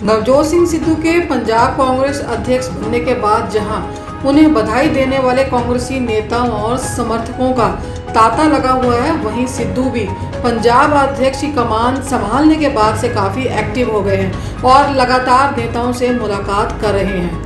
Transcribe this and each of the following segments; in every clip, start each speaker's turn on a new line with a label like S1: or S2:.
S1: नवजोत सिंह सिद्धू के पंजाब कांग्रेस अध्यक्ष बनने के बाद जहां उन्हें बधाई देने वाले कांग्रेसी नेताओं और समर्थकों का तांता लगा हुआ है, वहीं सिद्धू भी पंजाब अध्यक्ष की कमान संभालने के बाद से काफी एक्टिव हो गए हैं और लगातार नेताओं से मुलाकात कर रहे हैं।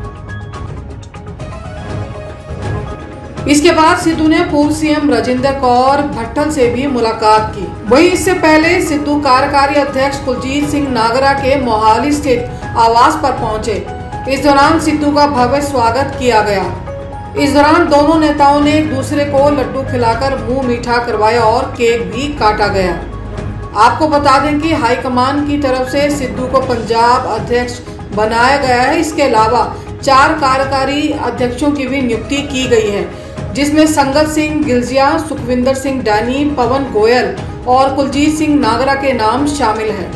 S1: इसके बाद सिद्धू ने पूर्व सीएम राजेंद्र कौर भट्टल से भी मुलाकात की। वहीं इससे पहले सिद्धू कार्यकारी अध्यक्ष कुलजीत सिंह नागरा के मोहाली स्थित आवास पर पहुंचे। इस दौरान सिद्धू का भव्य स्वागत किया गया। इस दौरान दोनों नेताओं ने एक दूसरे को लड्डू खिलाकर मुंह मीठा करवाया और केक भी काटा गया। आपको बता दें कि हाईकमान की तरफ से सिद्धू को पंजाब अध्यक्ष बनाया गया है। इसके अलावा 4 कार्यकारी अध्यक्षों की भी नियुक्ति की गई है, जिसमें संगत सिंह गिलजिया, सुखविंदर सिंह डैनी, पवन गोयल और कुलजीत सिंह नागरा के नाम शामिल हैं।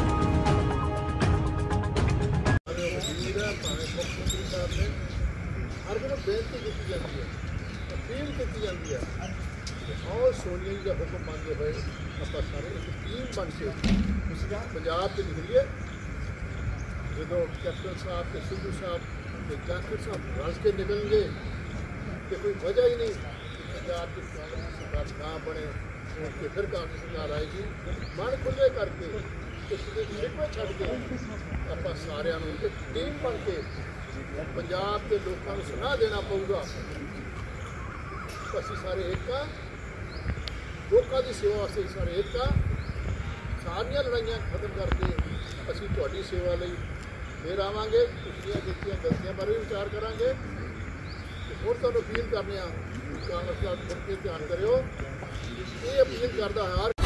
S2: सोनिया जी का हुक्म मानते हुए ਆਪਾਂ ਸਾਰੇ ਇੱਕ ਟੀਮ ਬਣ ਕੇ ਪੰਜਾਬ ਤੇ ਨਿਕਲੀਏ। ਜਦੋਂ ਕੈਪਟਨ ਸਾਹਿਬ ਤੇ ਸਿੱਧੂ ਸਾਹਿਬ ਤੇ ਜਾਖੜ ਸਾਹਿਬ ਰਲ ਕੇ ਨਿਕਲਣਗੇ ਤੇ ਕੋਈ ਵਜ੍ਹਾ ਹੀ ਨਹੀਂ ਪੰਜਾਬ ਦੀ ਸਰਕਾਰ ਨਾ ਬਣੇ ਤੇ ਫਿਰ ਕਾਂਗਰਸ ਸਰਕਾਰ ਆਏਗੀ। ਮਨ ਖੁੱਲੇ ਕਰਕੇ ਕਿਸੇ ਦੇ ਸ਼ਿਕਵੇ ਛੱਡ ਕੇ ਆਪਾਂ ਸਾਰਿਆਂ ਨੂੰ ਇੱਕ ਟੀਮ ਬਣ ਕੇ ਪੰਜਾਬ ਦੇ ਲੋਕਾਂ ਨੂੰ ਸੁਣਾ ਦੇਣਾ ਪਊਗਾ। ਅਸੀਂ ਸਾਰੇ ਇੱਕ ਆ, लोगों की सेवा वास्ते सारे एक का सारिया लड़ाइयाँ खत्म करके असी तुहाडी सेवा लई फिर आवांगे। पिछलियां कीतियां गलतियां बारे भी विचार करांगे। होर तुहानूं अपील करने कांग्रेस का मुड़ के ध्यान करियो। ये अपील करदा हर